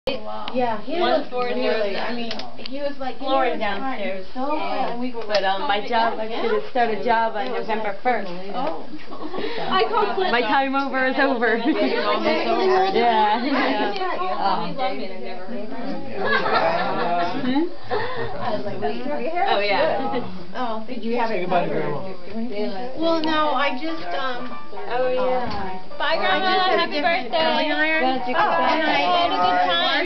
Yeah, he was really, I mean, he was like, Flooring downstairs. So and we go But my job, I get to start a job on November 1st. Oh. I call Clint. My time over is over. Yeah. Oh yeah. Oh, did you have it? Well, no, I just Oh yeah. Bye, Grandma. Happy birthday. Glad you could Had a good time.